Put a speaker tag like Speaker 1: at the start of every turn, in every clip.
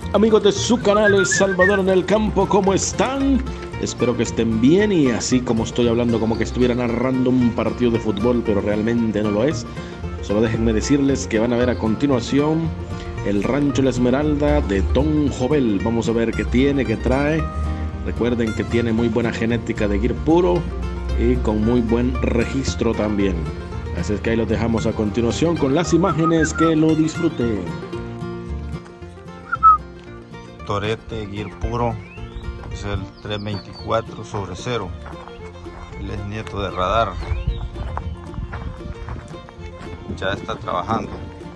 Speaker 1: Amigos de su canal El Salvador en el Campo, ¿cómo están? Espero que estén bien y así como estoy hablando como que estuviera narrando un partido de fútbol, pero realmente no lo es. Solo déjenme decirles que van a ver a continuación el Rancho La Esmeralda de Tom Jovel. Vamos a ver qué tiene, qué trae. Recuerden que tiene muy buena genética de Gir puro y con muy buen registro también. Así es que ahí los dejamos a continuación con las imágenes, que lo disfruten.
Speaker 2: Torete Gir puro, es el 324/0. Él es nieto de Radar. Ya está trabajando.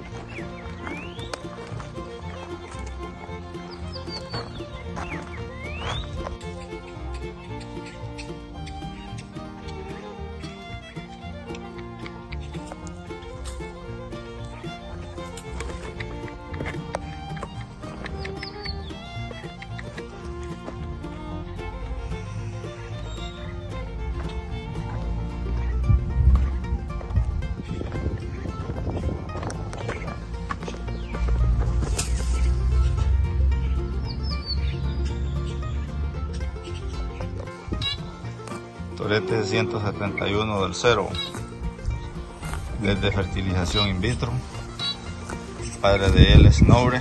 Speaker 2: Torete 171/0, es de fertilización in vitro. Padre de él es Nobre.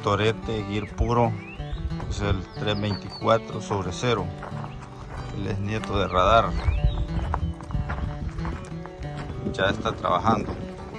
Speaker 2: Torete Gear Puro, es el 324/0. Él es nieto de Radar. Ya está trabajando.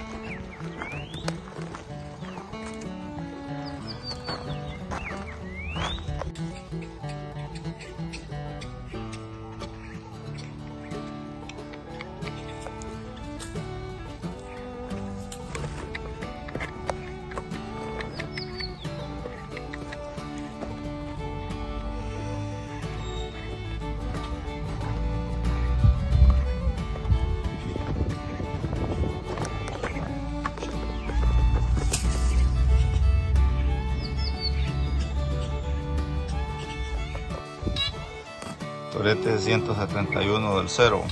Speaker 2: Torete 171/0,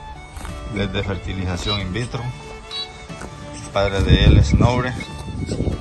Speaker 2: es de fertilización in vitro. El padre de él es Nobre.